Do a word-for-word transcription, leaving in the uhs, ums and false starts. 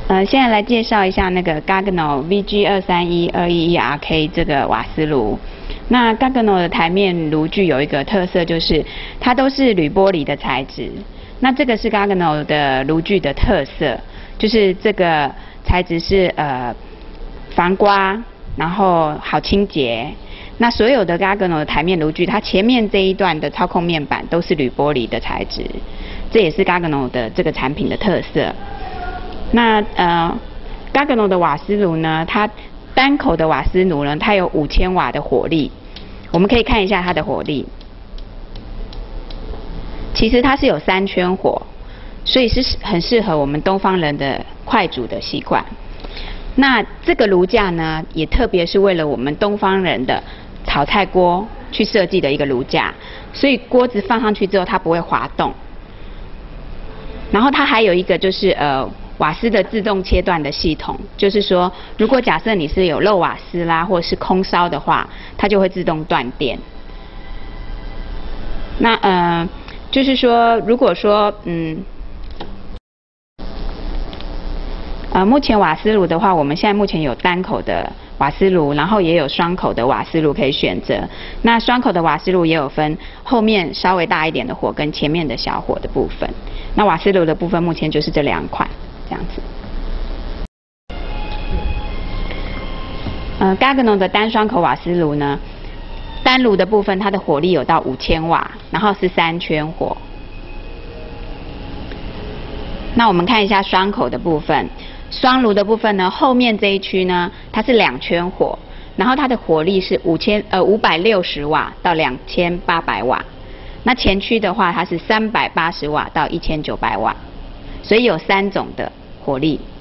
呃，现在来介绍一下那个 Gaggenau V G 二三一二一一 R K 这个瓦斯炉。那 Gaggenau 的台面炉具有一个特色，就是它都是铝玻璃的材质。那这个是 Gaggenau 的炉具的特色，就是这个材质是呃防刮，然后好清洁。那所有的 Gaggenau 的台面炉具，它前面这一段的操控面板都是铝玻璃的材质，这也是 Gaggenau 的这个产品的特色。那呃 Gaggenau 的瓦斯炉呢，它单口的瓦斯炉呢，它有五千瓦的火力。我们可以看一下它的火力，其实它是有三圈火，所以是很适合我们东方人的快煮的习惯。那这个炉架呢，也特别是为了我们东方人的炒菜锅去设计的一个炉架，所以锅子放上去之后它不会滑动。然后它还有一个就是呃瓦斯的自动切断的系统，就是说如果假设你是有漏瓦斯啦，或是空烧的话，它就会自动断电。那呃就是说，如果说嗯。呃，目前瓦斯炉的话，我们现在目前有单口的瓦斯炉，然后也有双口的瓦斯炉可以选择。那双口的瓦斯炉也有分后面稍微大一点的火跟前面的小火的部分。那瓦斯炉的部分目前就是这两款这样子。呃 ，Gaggenau 的单双口瓦斯炉呢，单炉的部分它的火力有到五千瓦，然后是三圈火。那我们看一下双口的部分。双炉的部分呢，后面这一区呢，它是两圈火，然后它的火力是五千呃五百六十瓦到两千八百瓦。那前区的话，它是三百八十瓦到一千九百瓦，所以有三种的火力。